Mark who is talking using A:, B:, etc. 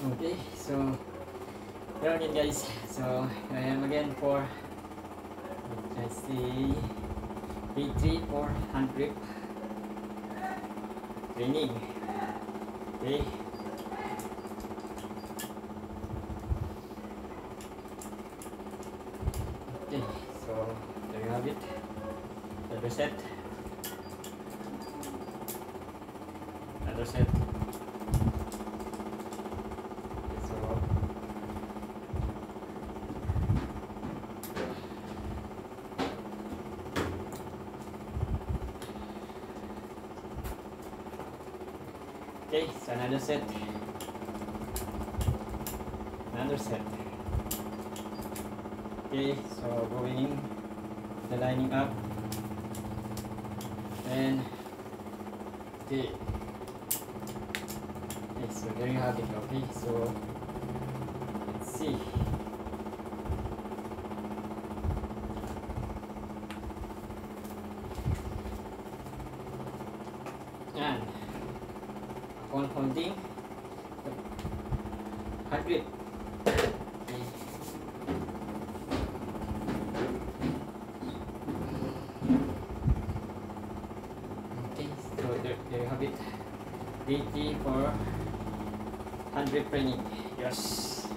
A: Okay, so hello again guys. So I am again for let's see day 3 for hand grip training. Okay. Okay, so there you have it. Another set. Another set. Okay, so another set. Another set. Okay, so going the lining up and okay. Okay, so there you have it. Okay, so let's see. And upon holding 100. Okay, so there you have it. DT for 100 training. Yes.